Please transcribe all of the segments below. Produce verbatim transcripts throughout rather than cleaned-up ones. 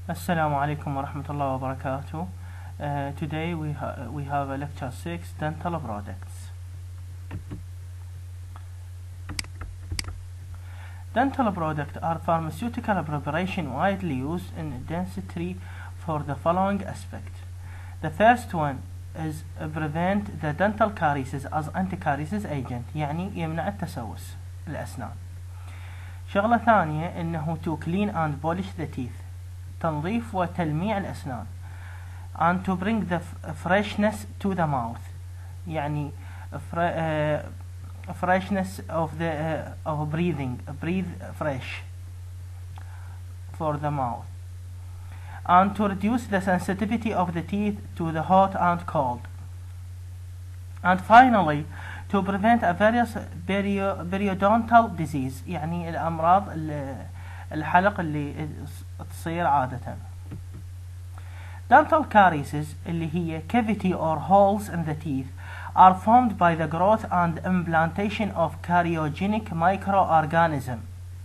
Assalamu alaikum wa rahmatullahi wa barakatuh. Uh, today we, ha we have a lecture six, dental products. Dental products are pharmaceutical preparation widely used in dentistry for the following aspect. The first one is prevent the dental caries as anti-caries agent، يعني يمنع التسوس الأسنان. شغلة ثانية إنه to clean and polish the teeth، تنظيف وتلميع الأسنان. and to bring the freshness to the mouth، يعني uh, freshness of the uh, of breathing breathe fresh for the mouth. and to reduce the sensitivity of the teeth to the hot and cold. and finally to prevent a various periodontal disease، يعني الأمراض الحلق اللي تصير عادة. dental caries اللي هي cavity or holes in the teeth are formed by the growth and implantation of karyogenic microorganism،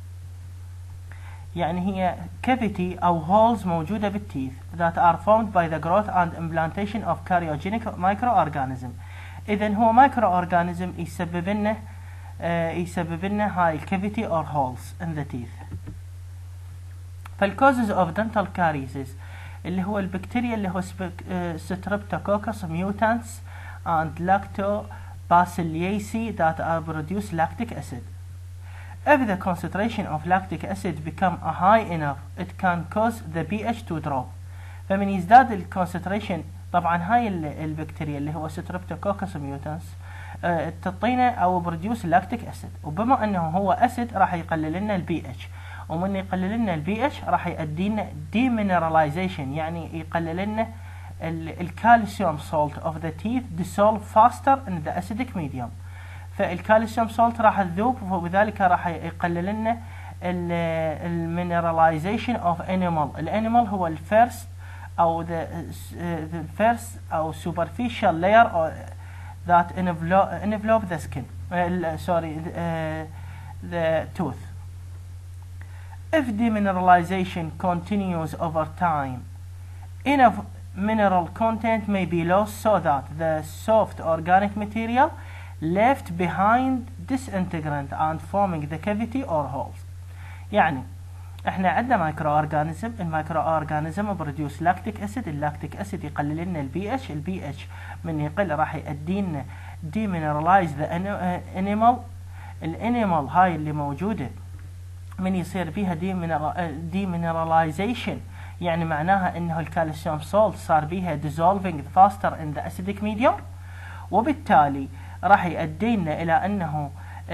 يعني هي cavity أو holes موجودة بالتيث that are formed by the growth and implantation of karyogenic microorganism. إذن هو microorganism يسبب لنا آه يسبب لنا هاي cavity or holes in the teeth. فالcauses of dental caries اللي هو البكتيريا اللي هو streptococcus mutans and lactobacilliaceae that are produce lactic acid. If the concentration of lactic acid become a high enough, it can cause the pH to drop. فمن يزداد الكونسنتريشن، طبعا هاي البكتيريا اللي هو streptococcus mutans اه تعطينا او produce lactic acid، وبما انه هو acid راح يقلل لنا البي اتش، ومن يقلل لنا البي اتش راح يؤدي لنا demineralization، يعني يقلل لنا الكالسيوم salt of the teeth dissolve faster in the acidic medium. فالكالسيوم salt راح تذوب، وبذلك راح يقلل لنا المينراليزيشن of animal. الانيمال هو الفيرست او the, the first او superficial layer that envelop, envelop the skin uh, sorry uh, the tooth. If demineralization continues over time, enough mineral content may be lost so that the soft organic material left behind disintegrate and forming the cavity or holes. يعني احنا عندنا مايكرو اورجانيزم، المايكرو اورجانيزم بروديوس لاكتيك اسيد، اللاكتيك اسيد يقلل لنا البي اتش، البي اتش من يقل راح يؤدي لنا ديمينرالايز ذا انيمال. الانيمال هاي اللي موجوده من يصير بيها ديمينراليزيشن، يعني معناها انه الكالسيوم سولت صار بيها dissolving faster in the acidic medium، وبالتالي راح يؤدينا الى انه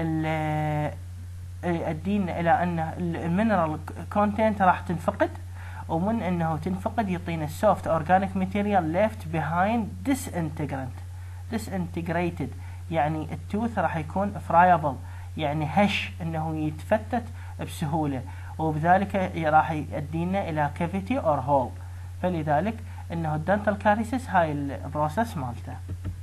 يؤدينا الى ان المينرال كونتنت راح تنفقد، ومن انه تنفقد يعطينا السوفت اورجانيك ماتيريال left behind disintegrate disintegrated، يعني التوث راح يكون friable، يعني هش انه يتفتت بسهوله، وبذلك راح يؤدينا الى cavity or hole. فلذلك انه الدنتال كاريسيس هاي البروسيس مالته.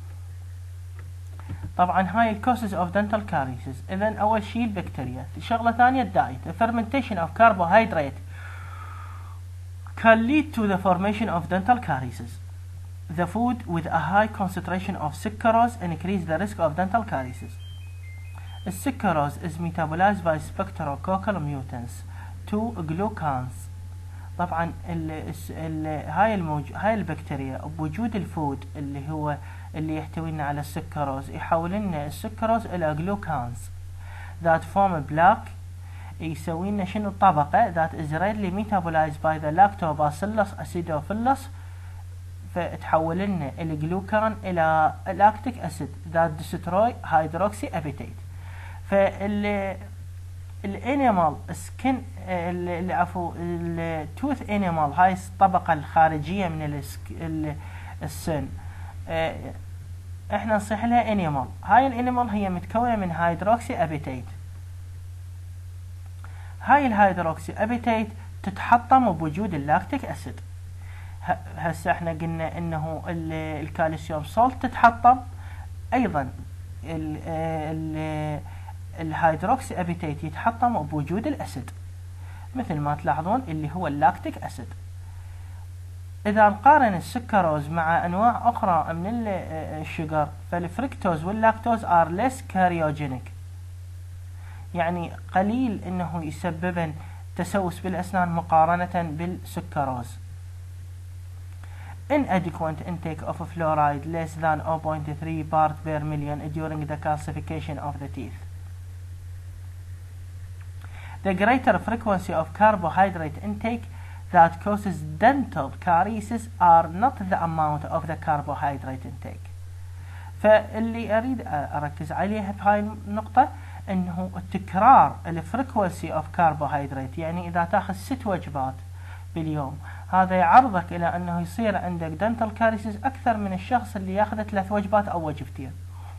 طبعا هاي الكوسز اوف دنتال كاريسيس. اذا اول شيء البكتيريا. شغله ثانيه الدايت. fermentation of carbohydrate can lead to the formation of dental caries. The food with a high concentration of sucrose increase the risk of dental caries. السكروز is metabolized by streptococcal mutants to glucans. طبعا ال ال هاي الموج هاي البكتيريا بوجود الفود اللي هو اللي يحتوي لنا على السكروز يحول لنا السكروز الى جلوكانز that form black، يسوي لنا شنو الطبقه that is readily metabolized by the lactobacillus acidophilus، فتحول لنا الجلوكان الى lactic acid that destroy hydroxyapatite. فال الانيمال سكن اللي عفوا التوث انيمال هاي الطبقه الخارجيه من السن احنا نصيح لها انيمال. هاي الانيمال هي متكونه من هيدروكسي ابيتيت. هاي الهيدروكسي ابيتيت تتحطم بوجود اللاكتيك اسيد. هسه احنا قلنا انه الكالسيوم سولت تتحطم، ايضا ال ال الهيدروكسي ابيتيت يتحطم بوجود الاسيد، مثل ما تلاحظون اللي هو اللاكتيك اسيد. إذا نقارن السكروز مع أنواع أخرى من الشجر فالفركتوز واللاكتوز are less carcinogenic، يعني قليل إنه يسبب تسوس بالأسنان مقارنة بالسكروز. Inadequate intake of fluoride less than zero point three part per million during the calcification of the teeth. The greater frequency of carbohydrate intake that causes dental caries are not the amount of the carbohydrate intake. فاللي أريد أركز عليها في هاي النقطة إنه التكرار الفريكونسي of carbohydrate، يعني إذا تأخذ ست وجبات باليوم هذا يعرضك إلى أنه يصير عندك dental caries أكثر من الشخص اللي يأخذ ثلاث وجبات أو وجبتين.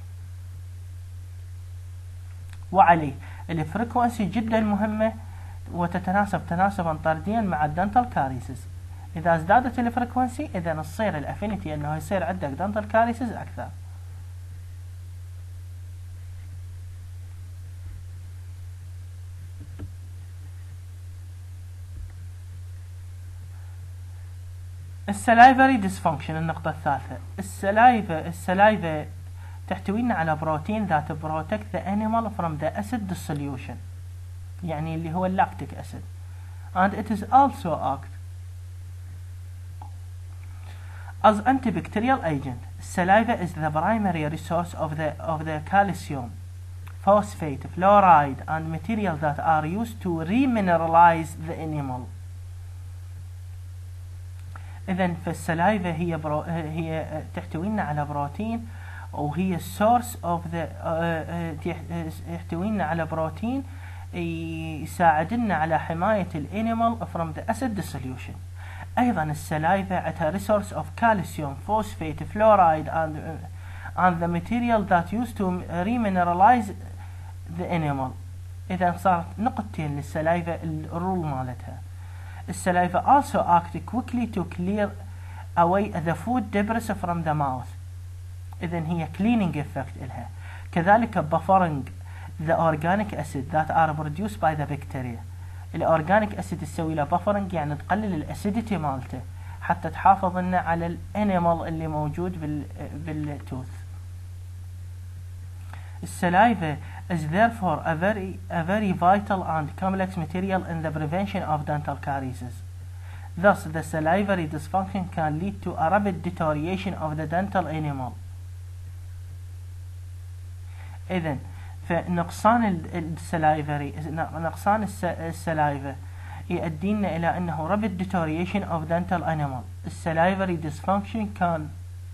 وعليه الفريكونسي جدا مهمة وتتناسب تناسبا طرديا مع الدنتال كاريسز. إذا ازدادت الفريكونسي إذا تصير الافينيتي أنه يصير عندك دنتال كاريسز أكثر. السلايفري ديسفانكشن النقطة الثالثة. السلايفة السلايفة تحتوينا على بروتين that protect the animal from the acid dissolution، يعني اللي هو اللاكتيك acid، and it is also act as antibacterial agent. Saliva is the primary resource of the of the calcium, phosphate, fluoride and material that are used to remineralize the animal. إذن فالسلايفة هي برو هي تحتوينا على بروتين وهي السورس اوف ذا يحتوينا على بروتين يساعدنا على حماية الانيمال from the acid dissolution. أيضا السلايفة عندها resource of calcium, phosphate, fluoride and and the material that used to remineralize the animal. إذا صارت نقطتين للسلايفة الرول مالتها. السلايفة also act quickly to clear away the food debris from the mouth. إذن هي cleaning effect إلها. كذلك buffering the organic acid that are produced by the bacteria. الأورجانيك أسيد تسوي له buffering يعني تقلل الأسيديتي مالته حتى تحافظ لنا على الانيمال اللي موجود بال بالتوث. السلايفة is therefore a very a very vital and complex material in the prevention of dental caries. Thus, the salivary dysfunction can lead to a rapid deterioration of the dental enamel. إذن فنقصان السلايفري نقصان السلايفة يؤدينا إلى أنه rapid deterioration of dental enamel. السلايفري dysfunction can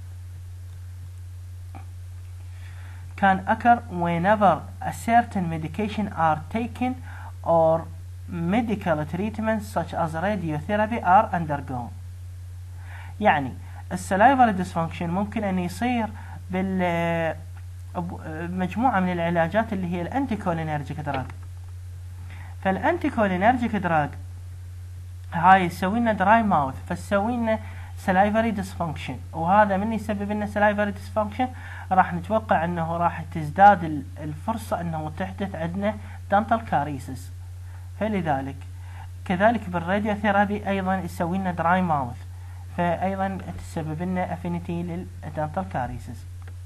can occur whenever a certain medication are taken or medical treatments such as radiotherapy are undergone. يعني السلايفري dysfunction ممكن أن يصير بال مجموعة من العلاجات اللي هي الانتيكولينرجيك دراج. فالانتيكولينرجيك دراج هاي يسوي لنا دراي ماوث فتسوي لنا سلايفري ديسفانكشن، وهذا من يسبب لنا سلايفري ديسفانكشن راح نتوقع انه راح تزداد الفرصة انه تحدث عندنا دانتال كاريسز. فلذلك كذلك بالراديوثيرابي ايضا يسوي لنا دراي ماوث فايضا تسبب لنا افينيتي للدانتال كاريسز.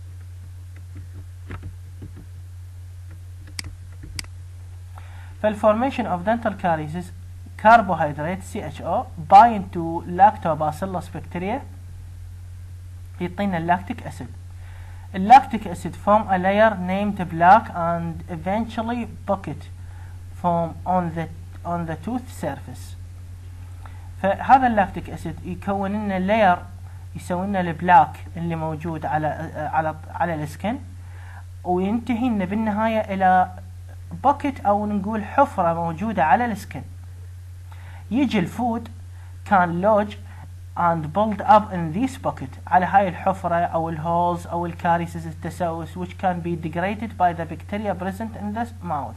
فالفورميشن of dental caries carbohydrate C H O bind to lactobacillus bacteria يعطينا اللاكتيك acid. اللاكتيك acid form a layer named plaque and eventually bucket form on the on the tooth surface. فهذا اللاكتيك acid يكون لنا layer يسوي لنا البلاك اللي موجود على على على السكن وينتهي لنا بالنهاية إلى bucket أو نقول حفرة موجودة على السكن. يجي الفود كان lodge and build up in this bucket على هاي الحفرة أو الهولز أو الكاريسز التسوس which can be degraded by the bacteria present in the mouth.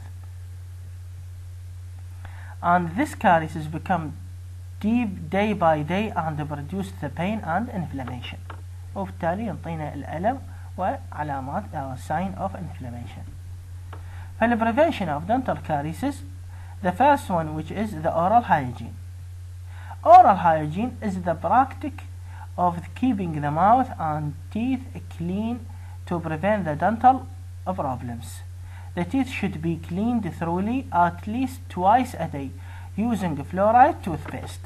And this caries become deep day by day and produce the pain and inflammation. وبالتالي ينطينا الألم وعلامات أو sign of inflammation. For the prevention of dental caries, the first one which is the oral hygiene. Oral hygiene is the practice of keeping the mouth and teeth clean to prevent the dental problems. The teeth should be cleaned thoroughly at least twice a day using fluoride toothpaste.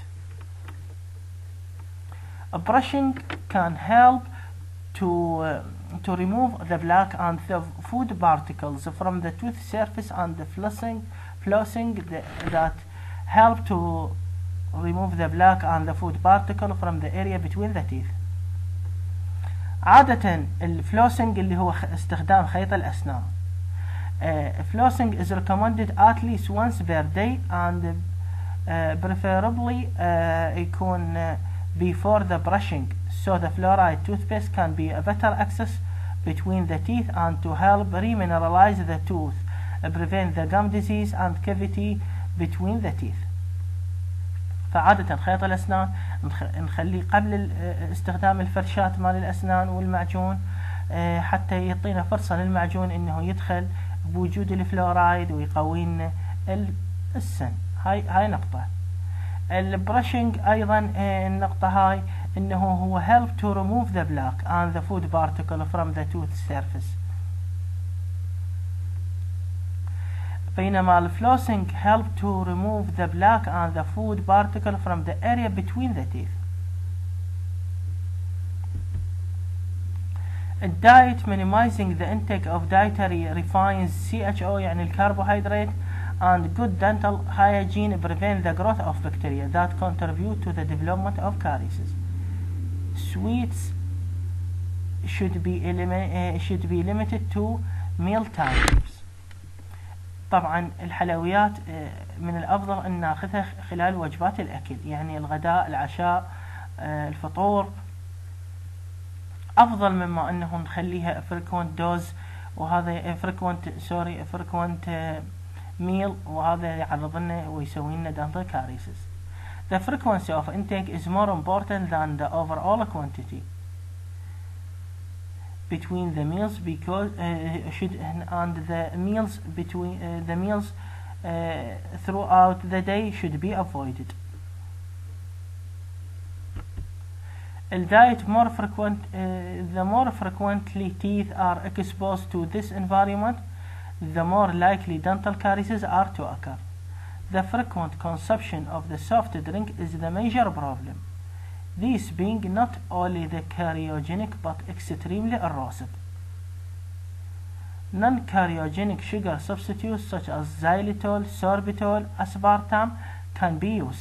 Brushing can help to uh, to remove the plaque and the food particles from the tooth surface, and the flossing flossing the, that help to remove the plaque and the food particle from the area between the teeth. عادة الفلوسنج اللي هو استخدام خيط الأسنان. Uh, flossing is recommended at least once per day, and uh, preferably uh, يكون uh, before the brushing, so the fluoride toothpaste can be a better access between the teeth and to help remineralize the tooth, uh, prevent the gum disease and cavity between the teeth. فعادة خيط الأسنان نخليه قبل استخدام الفرشات مال الأسنان والمعجون حتى يعطينا فرصة للمعجون إنه يدخل بوجود الفلورايد ويقوي السن. هاي هاي نقطة. البرشنج أيضا النقطة هاي إنه هو help to remove the plaque and the food particle from the tooth surface. بينما الفلوسنج help to remove the plaque and the food particle from the area between the teeth. الدايت minimizing the intake of dietary refines C H O يعني الكربوهيدرات and good dental hygiene prevent the growth of bacteria that contribute to the development of caries. Sweets should be uh, should be limited to meal times. طبعا الحلويات من الأفضل أن ناخذها خلال وجبات الأكل، يعني الغداء، العشاء، الفطور، أفضل مما أنه نخليها frequent dose، وهذا frequent sorry frequent meal، وهذا يعرض لنا ويسوي لنا dental caries. The frequency of intake is more important than the overall quantity between the meals, because uh, should and the meals between uh, the meals uh, throughout the day should be avoided. The diet more frequent uh, the more frequently teeth are exposed to this environment, the more likely dental caries are to occur. The frequent consumption of the soft drink is the major problem, these being not only the cariogenic but extremely erosive. Non-cariogenic sugar substitutes such as xylitol, sorbitol, aspartame can be used.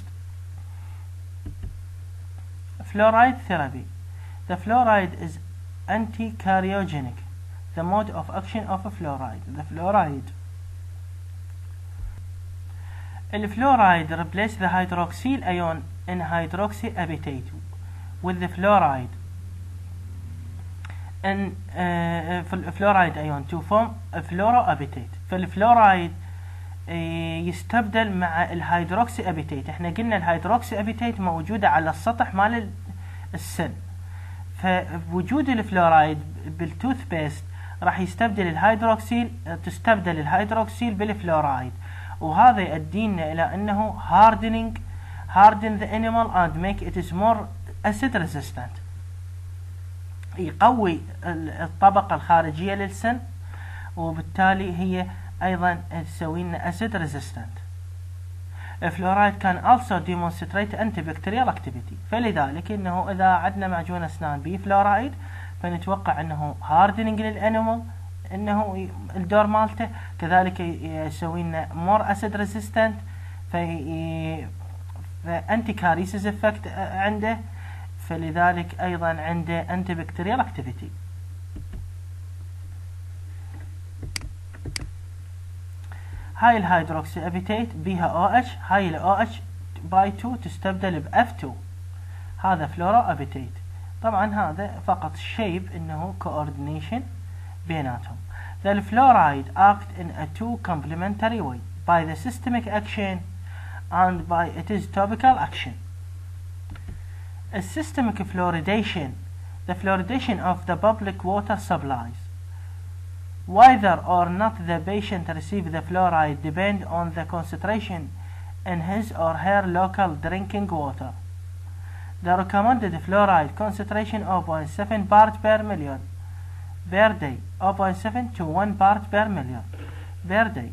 Fluoride therapy. The fluoride is anti-cariogenic. The mode of action of a fluoride. The fluoride. The fluoride replaces the hydroxyl ion in hydroxyapatite with the fluoride and uh, fluoride ion to form a fluoroapatite. فالفلورايد يستبدل مع الهيدروكسياباتيت. احنا قلنا الهيدروكسياباتيت موجودة على السطح مال السن، فوجود الفلورايد بالتوث بيست راح يستبدل الهيدروكسيل تستبدل الهيدروكسيل بالفلورايد، وهذا يؤدينا إلى أنه hardening harden the animal and make it is more acid resistant. يقوي الطبقة الخارجية للسن، وبالتالي هي أيضا تسوي لنا acid resistant. الفلورايد can also demonstrate antibacterial activity، فلذلك إنه إذا عندنا معجون أسنان به فلورايد فنتوقع أنه hardening للأنيمال، إنه الدور مالته كذلك يسوي لنا more acid resistant، في anti caries effect عنده، فلذلك أيضا عنده antibacterial activity. هاي الهيدروكسي ابيتيت بيها OH، هاي ال OH باي تو تستبدل ب إف تو، هذا فلورو ابيتيت. طبعا هذا فقط شيب انه coordination بيناتهم. The fluoride act in a two complementary way by the systemic action and by its topical action. A systemic fluoridation, the fluoridation of the public water supplies. Whether or not the patient receives the fluoride depends on the concentration in his or her local drinking water. The recommended fluoride concentration zero point seven part per million per day, zero point seven to one part per million per day.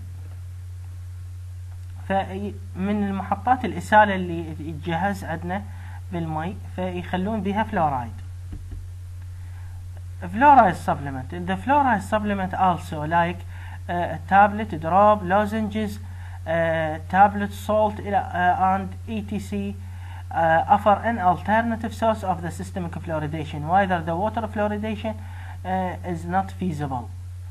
فمن المحطات الإسالة اللي تجهز عندنا بالمي فيخلون بها فلورايد. Fluoride supplement. The fluoride supplement also like uh, tablet, drop, lozenges, uh, tablet, salt, uh, and et cetera uh, offer an alternative source of the systemic fluoridation, whether the water fluoridation uh, is not feasible.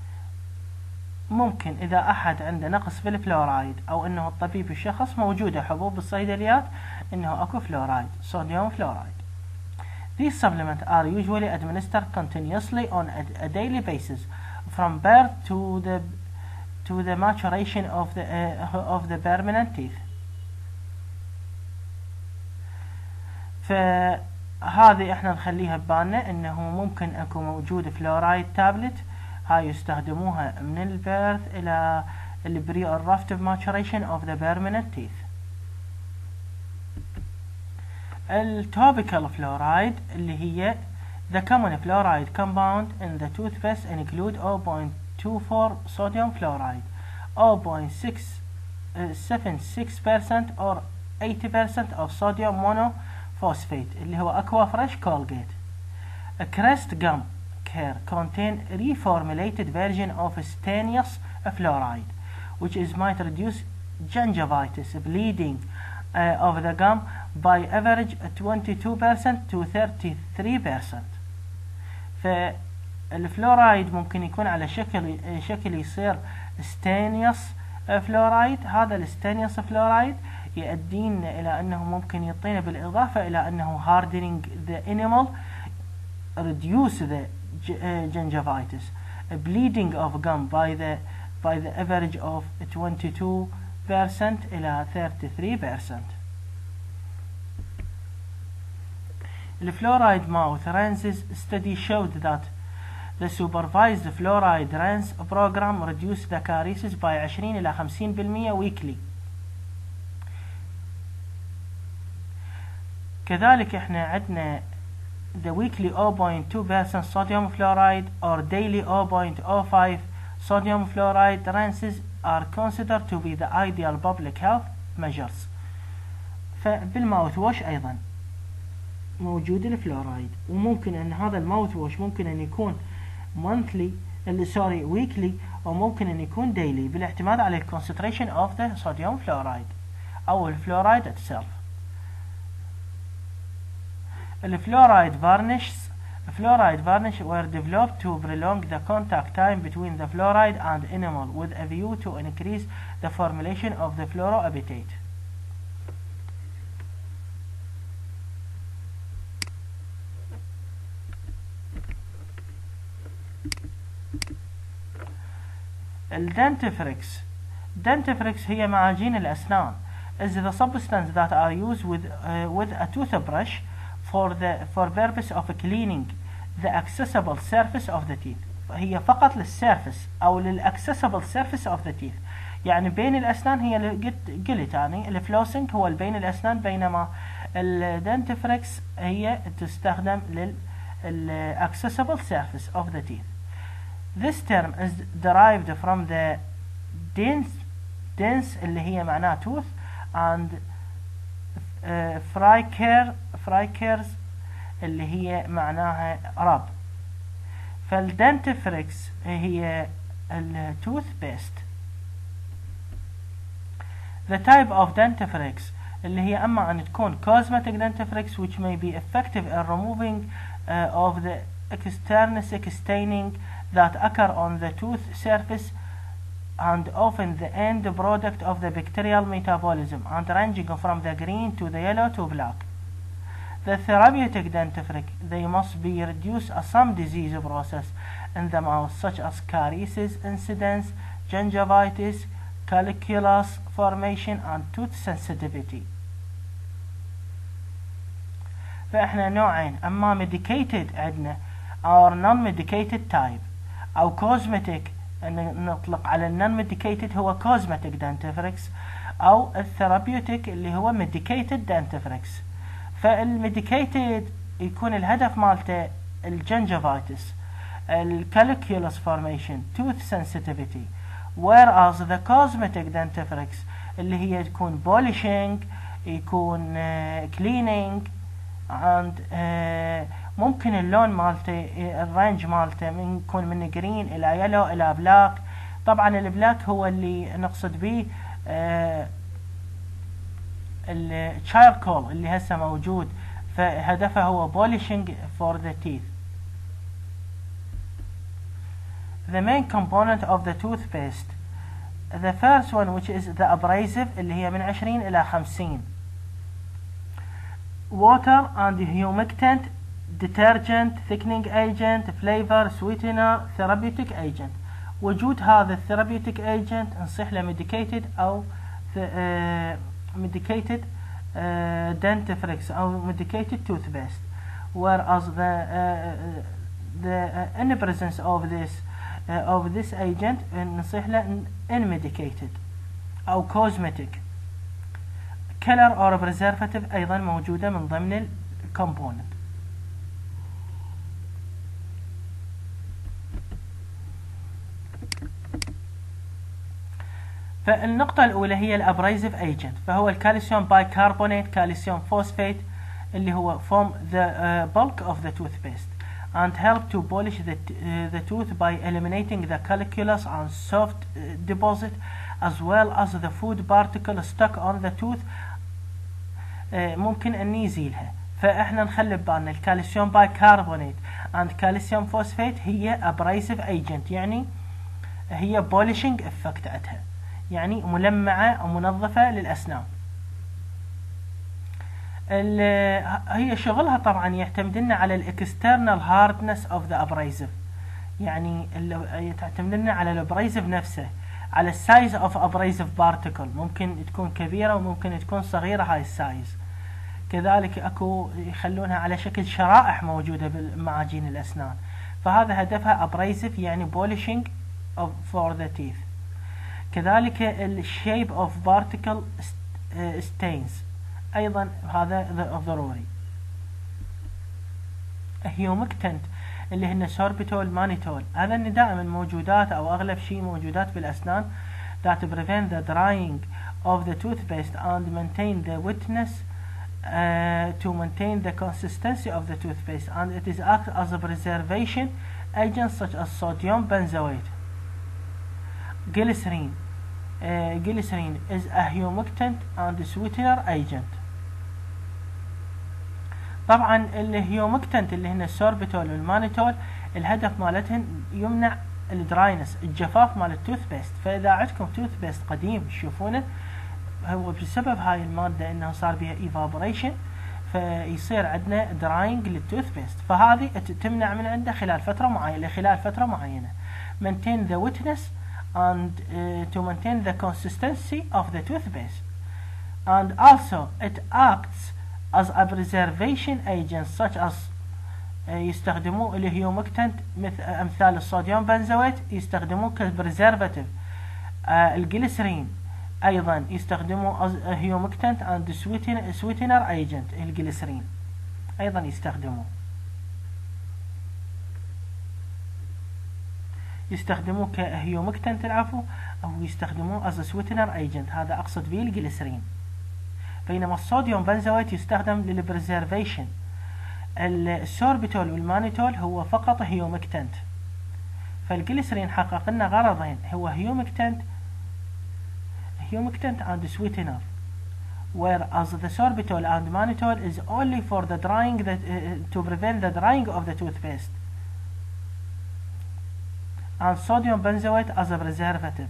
ممكن إذا أحد عنده نقص في الفلورايد أو إنه الطبيب الشخص موجودة حبوب بالصيدليات إنه أكو فلورايد صوديوم فلورايد. These supplements are usually administered continuously on a, a daily basis from birth to the to the maturation of the uh, of the permanent teeth. فهذه احنا نخليها ببالنا انه ممكن اكو موجود فلورايد تابلت هاي يستخدموها من البيرث الى البري الرفتيف maturation of the permanent teeth. التوبيكال فلورايد اللي هي the common fluoride compound in the toothpaste include zero point two four sodium fluoride, zero point six seven six percent or eighty percent of sodium monophosphate اللي هو aqua fresh Colgate. A Crest gum care contain reformulated version of stanious fluoride which is might reduce gingivitis, bleeding uh, of the gum by average twenty-two percent to thirty-three percent. فالفلورايد ممكن يكون على شكل شكل يصير ستانيوس فلورايد. هذا الستانيوس فلورايد يؤدينا إلى أنه ممكن يعطينا بالإضافة إلى أنه hardening the enamel, reduce the gingivitis, bleeding of gum by the by the average of twenty-two percent إلى thirty-three percent. The fluoride mouth rinses study showed that the supervised fluoride rinse program reduced the caries by عشرين إلى خمسين بالمئة weekly. كذلك احنا عندنا the weekly zero point two percent sodium fluoride or daily zero point zero five sodium fluoride rinses are considered to be the ideal public health measures. فبالماوث ووش أيضا موجود الفلورايد، وممكن ان هذا الماوث ووش ممكن ان يكون monthly اللي سوري weekly او ممكن ان يكون daily بالاعتماد على ال concentration of the sodium fluoride او الفلورايد itself. الفلورايد varnishes fluoride varnish were developed to prolong the contact time between the fluoride and enamel with a view to increase the formulation of the fluoroacetate. الدنتفريكس dentifrice هي معاجين الأسنان is the substance that are used with uh, with a toothbrush for the for purpose of cleaning the accessible surface of the teeth. هي فقط للسيرفس أو للaccessible surface of the teeth، يعني بين الأسنان هي قلت قلت يعني الفلوسنج هو بين الأسنان، بينما الدنتفريكس هي تستخدم لل accessible surface of the teeth. This term is derived from the dens dens اللي هي معناها tooth and uh, fricare fricers اللي هي معناها رب. فالدنتفريكس هي التوث بيست. The type of dentifrice اللي هي أما أن تكون cosmetic dentifrice which may be effective in removing uh, of the extrinsic staining that occur on the tooth surface and often the end product of the bacterial metabolism and ranging from the green to the yellow to black. The therapeutic dentifrice, they must be reduced as some disease process in the mouth such as caries incidence, gingivitis, calculus formation and tooth sensitivity. فإحنا نوعين، أما medicated عندنا or non-medicated type أو cosmetic نطلق على non-medicated هو cosmetic dentifrice أو الثيرابيوتيك اللي هو medicated dentifrice. فالميديكيتد يكون الهدف مالته الجنجفايتس، الكاليكولس فورميشن، توث سنسيتيفيتي. whereas the cosmetic dentifrics اللي هي تكون polishing، يكون cleaning، and ممكن اللون مالته الرينج مالته من يكون من جرين الى يلو الى بلاك. طبعا البلاك هو اللي نقصد به الشاركول اللي هسه موجود، فهدفه هو polishing for the teeth. The main component of the toothpaste, the first one which is the abrasive اللي هي من عشرين إلى خمسين. water and humectant, detergent, thickening agent, flavor, sweetener, therapeutic agent. وجود هذا الثيرابيوتيك agent نصيح له medicated أو uh, medicated uh, dentifrics أو medicated toothpaste. whereas the uh, the uh, in the presence of this uh, of this agent نصيح له unmedicated أو cosmetic. color or preservative أيضا موجودة من ضمن الكومبوننت. فالنقطة الأولى هي الأبريزيف ايجنت، فهو الكالسيوم بايكربونات، كالسيوم فوسفات اللي هو form the uh, bulk of the toothpaste and help to polish the, uh, the tooth by eliminating the calculus and soft uh, deposit as well as the food particle stuck on the tooth. uh, ممكن أن يزيلها. فإحنا نخلي ببالنا الكالسيوم بايكربونات and كالسيوم فوسفات هي abrasive agent، يعني هي polishing effect عندها، يعني ملمعة ومنظفة للأسنان. هي شغلها طبعا يعتمدنا على الاكسترنال هاردنس اوف ذا ابريزيف، يعني تعتمدنا على الابريزيف نفسه، على السايز اوف ابريزيف بارتيكل، ممكن تكون كبيرة وممكن تكون صغيرة هاي السايز. كذلك اكو يخلونها على شكل شرائح موجودة بمعاجين الاسنان، فهذا هدفها ابريزيف يعني polishing of for the teeth. كذلك الشيب اوف بارتيكل stains ايضا هذا ضروري. هيومكتنت اللي هن سوربيتول مانيتول، هذا دائما موجودات او اغلب شيء موجودات بالاسنان that prevent the drying of the toothpaste and maintain the wetness uh, to maintain the consistency of the toothpaste, and it is act as a preservation agent such as sodium benzoate. Glycerin uh, glycerin is a humectant and sweetener agent. طبعا الهيومكتنت اللي هن السوربيتول والمانيتول الهدف مالتهن يمنع الدراينس الجفاف مال التوث بيست. فاذا عندكم توث بيست قديم تشوفونه هو بسبب هاي الماده انه صار بها ايفابوريشن فيصير عندنا دراينج للتوث بيست، فهذه تمنع من عنده خلال فتره معينه خلال فتره معينه. maintain the wetness and uh, to maintain the consistency of the toothpaste, and also it acts as a preservation agent such as uh, يستخدموه الهيومكتنت مثل امثال الصوديوم بنزويت يستخدموه كبريزرفاتيف. uh, الجليسرين ايضا يستخدموه as a humectant and sweetener, sweetener agent. الجليسرين ايضا يستخدموه يستخدموه كهيومكتنت العفو او يستخدموه as a sweetener agent، هذا اقصد به الجليسرين. بينما الصوديوم بنزويت يستخدم للبريزرفيشن. السوربيتول والمانيتول هو فقط هيومكتنت. فالجليسرين حقق لنا غرضين، هو هيومكتنت هيومكتنت and sweetener, whereas the sorbitol and mannitol is only for the drying that, uh, to prevent the drying of the toothpaste, and sodium benzoate as a preservative.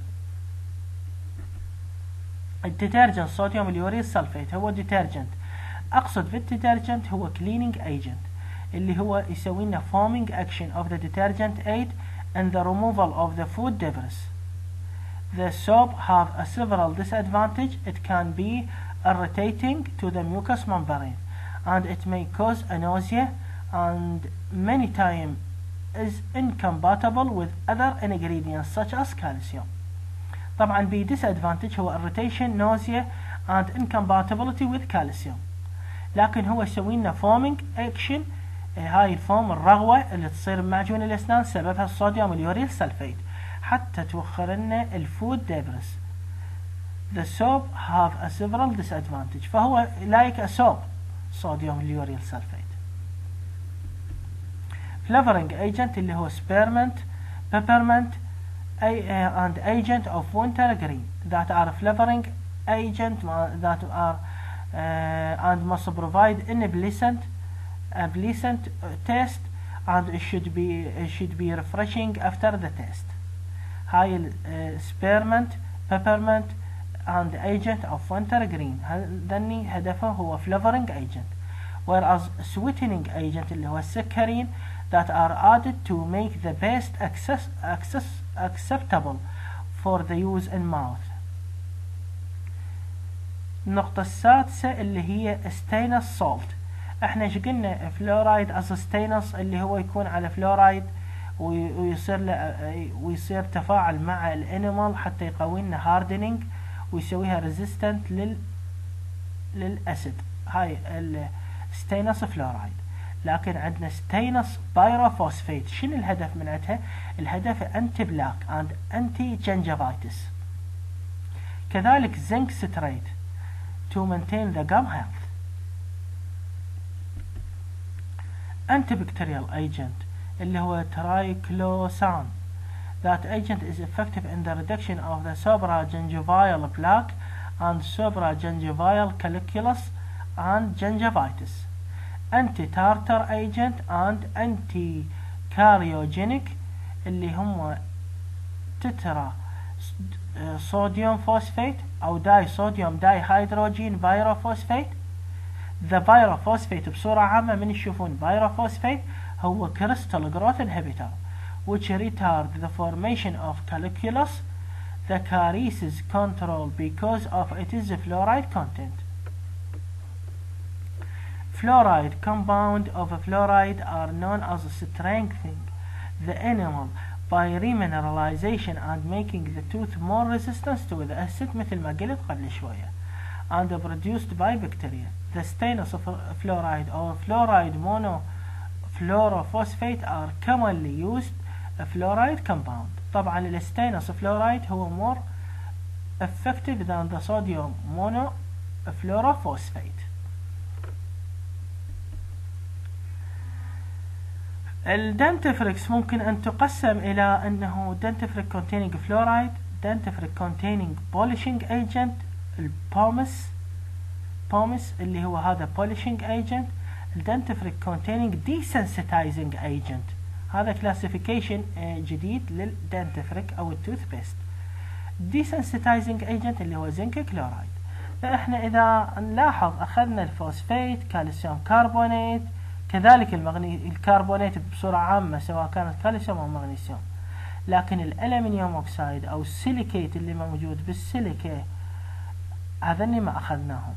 الديترجنت صوديوم اليوريل سلفيت هو ديترجنت، اقصد في الديترجنت هو cleaning agent اللي هو يسوي لنا foaming action of the detergent aid and the removal of the food debris. The soap have a several disadvantage. It can be irritating to the mucous membrane and it may cause a nausea and many times is incompatible with other ingredients such as calcium. طبعا ب disadvantage هو irritation, nausea and incompatibility with calcium. لكن هو يسوي لنا فومينج اكشن. هاي الفوم الرغوة اللي تصير بمعجون الأسنان سببها الصوديوم اليوريل سلفيت حتى توخر لنا الفود ديبرس. The soap have a several disadvantage. فهو like a soap صوديوم اليوريل سلفيت. Flavoring agent اللي هو spearmint, peppermint and agent of wintergreen that are flavoring agent that are uh, and must provide a pleasant a pleasant taste and it should be it should be refreshing after the taste. هاي uh, spearmint, peppermint and agent of wintergreen هذني هدفه هو flavoring agent. Whereas sweetening agent اللي هو السكرين that are added to make the paste access, access, acceptable for the use in mouth. النقطة السادسة اللي هي stannous salt. احنا ايش قلنا فلورايد as stannous اللي هو يكون على فلورايد ويصير ويصير تفاعل مع الانيمال حتى يقوي لنا هاردنينج ويسويها ريزيستنت لل للاسيد. هاي الستينس فلورايد. لكن عندنا ستينس بايروفوسفيت. شنو الهدف من عندها؟ الهدف انتي بلاك اند انتي جنجفايتس. كذلك زنك ستريت to maintain the gum health. antibacterial agent اللي هو triclosan. That agent is effective in the reduction of the supragingival plaque and supragingival calculus and gingivitis. Anti-tartar agent and anti-karyogenic اللي هم تترا صوديوم فوسفات أو داي صوديوم داي هيدروجين بايروفوسفات. The pyrophosphate بصورة عامة من يشوفون pyrophosphate هو crystal growth inhibitor which retard the formation of calculus. The caries control because of its fluoride content. Fluoride compound of fluoride are known as strengthening the enamel by remineralization and making the tooth more resistant to the acid مثل ما قلت قبل شوية and produced by bacteria. The stannous of fluoride or fluoride monofluorophosphate are commonly used a fluoride compound. طبعا الستانس fluoride هو more effective than the sodium monofluorophosphate. الدنتفريكس ممكن أن تقسم إلى أنه dentifric containing fluoride, dentifric containing polishing agent, البومس بومس اللي هو هذا polishing agent, الدنتفريك containing desensitizing agent. هذا classification جديد للدنتفريك أو التوث بيست. desensitizing agent اللي هو زنك كلورايد. فإحنا إذا نلاحظ أخذنا الفوسفات كالسيوم كربونات كذلك المغني الكربونات بصورة عامة سواء كانت كالسيوم أو مغنيسيوم. لكن الألمنيوم أوكسايد أو السيليكيت اللي موجود بالسيليكا هذني ما أخذناهم.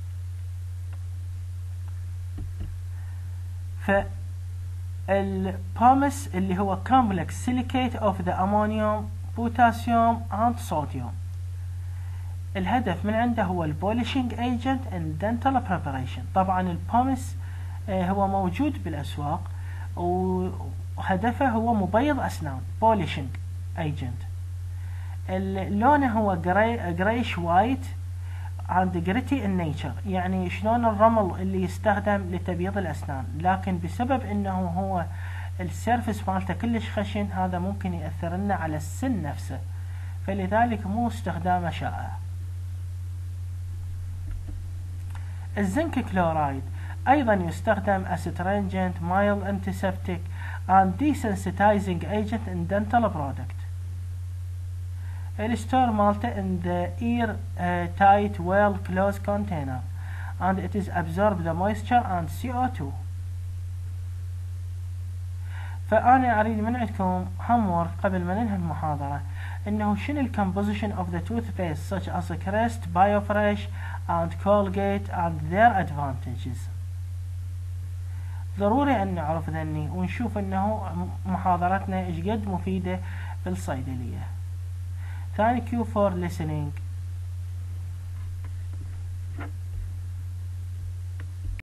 فالبومس اللي هو complex silicate of the ammonium, potassium and sodium. الهدف من عنده هو البوليشنج agent and dental preparation. طبعا البومس هو موجود بالأسواق وهدفه هو مبيض أسنان polishing agent. اللون هو grayish white and gritty in nature. يعني شلون الرمل اللي يستخدم لتبييض الأسنان لكن بسبب انه هو السيرفس مالته كلش خشن هذا ممكن يأثر لنا على السن نفسه فلذلك مو استخدامه شائع. الزنك كلورايد أيضا يستخدم astringent, mild antiseptic and desensitizing agent in dental product. الستور مالته in the air uh, tight well closed container and it is absorb the moisture and C O two. فأنا أريد من عندكم homework قبل ما ننهي المحاضرة إنه شنو ال composition of the toothpaste such as Crest, Biofresh and Colgate and their advantages. ضروري أن نعرف ذني ونشوف إنه محاضرتنا إيش قد مفيدة بالصيدلية. Thank you for listening.